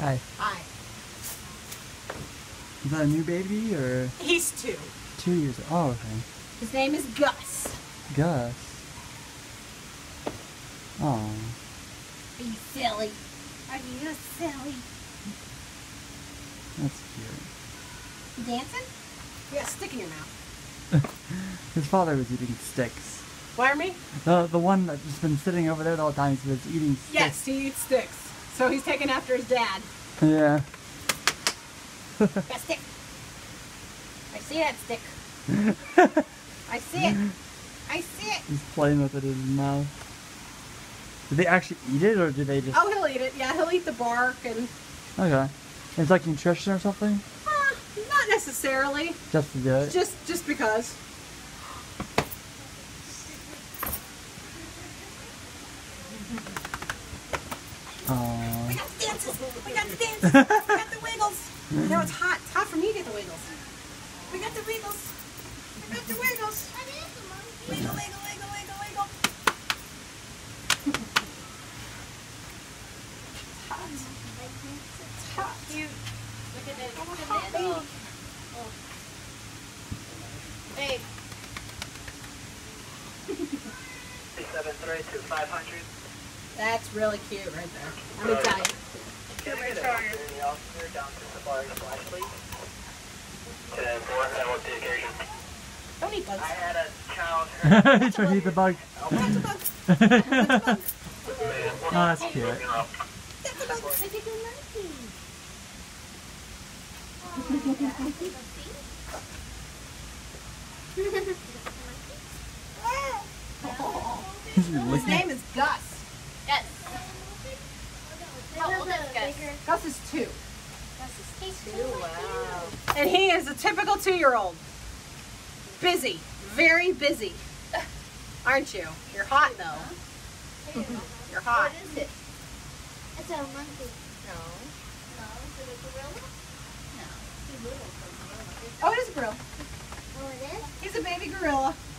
Hi. Hi. Is that a new baby or He's 2. 2 years old? Oh, okay. His name is Gus. Gus. Oh. Are you silly? Are you silly? That's cute. You dancing? You got a stick in your mouth. His father was eating sticks. Why me? The one that's just been sitting over there the whole time, he was eating sticks. Yes, he eats sticks. So he's taking after his dad. Yeah. Got a stick. I see that stick. I see it. I see it. He's playing with it in his mouth. Did they actually eat it, or did they just... Oh, he'll eat it. Yeah, he'll eat the bark and... Okay. It's like nutrition or something? Not necessarily. Just to do it? Just because. Aww. We got the dances. We got the dances. We got the wiggles. No, it's hot. It's hot for me to get the wiggles. We got the wiggles. We got the wiggles. Wiggle, wiggle, wiggle, wiggle, wiggle. It's hot. It's hot. Cute. Look at this. Oh, Look hot at baby. this. Oh. Babe. 3732 500. That's really cute right there. Let me tell you. Can I get an opportunity officer down to Safari Splash, please? 10-4, I want the occasion. Don't eat bugs. I had a child He's trying to eat the bug. That's a bug. Oh, that's cute. That's a bug. Look at the monkey. His name is Gus. Yes. How old is Gus? Gus is 2. He's 2. Wow. And he is a typical 2-year-old. Busy. Very busy. Aren't you? You're hot though. You're hot. What is it? It's a monkey. No. No. Is it a gorilla? No. Too little for a gorilla. Oh, it is a gorilla. Oh, it is? He's a baby gorilla.